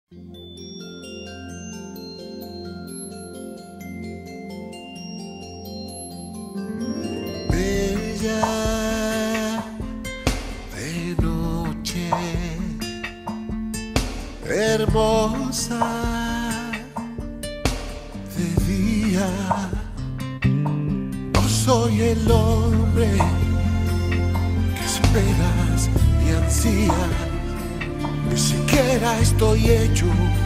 Bella de noche, hermosa de día. No soy el hombre que esperas y ansías, ni siquiera estoy hecho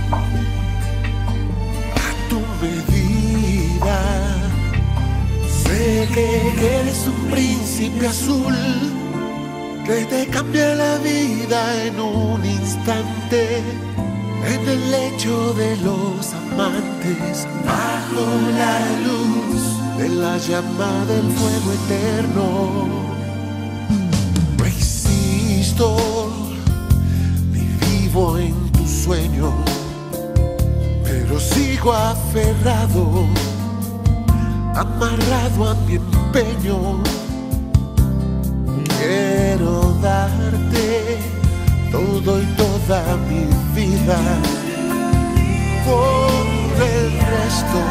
a tu medida. Sé que eres un príncipe azul que te cambia la vida en un instante, en el lecho de los amantes, bajo la luz de la llama del fuego eterno. No existo ni vivo en tu sueño, pero sigo aferrado, amarrado a mi empeño. Quiero darte todo y toda mi vida por el resto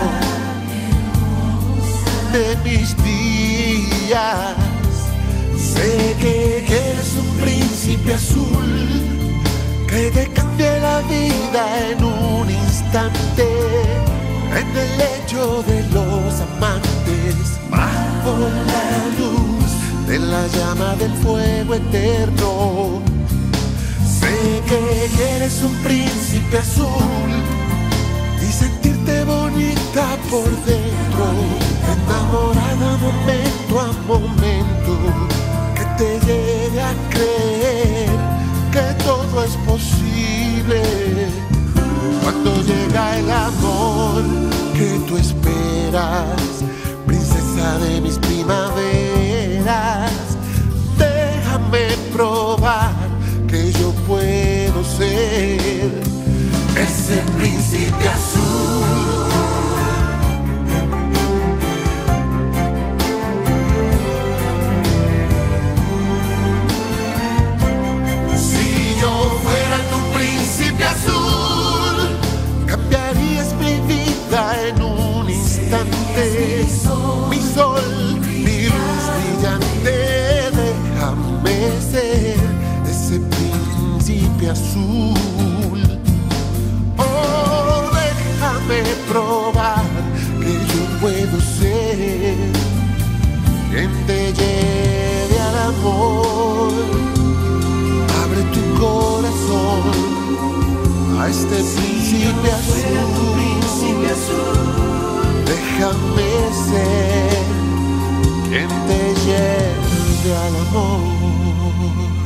de mis días. Sé que eres un príncipe azul que te cambia la vida en un instante, en el lecho de los amantes, bajo la luz de la llama del fuego eterno. Sé que eres un príncipe azul y sentirte bonita por dentro, enamorada momento a momento, que te llegue a creer que todo es posible. Cuando llega el amor que tú esperas, princesa de mis primaveras, déjame probar que yo puedo ser ese príncipe azul. Si yo fuera tu príncipe azul, cambiarías mi vida en un instante. Mi sol, mi luz brillante, déjame ser ese príncipe azul. Oh, déjame probar que yo puedo ser quien te lleve al amor. Abre tu corazón a este príncipe azul. Déjame ser quien te lleve al amor.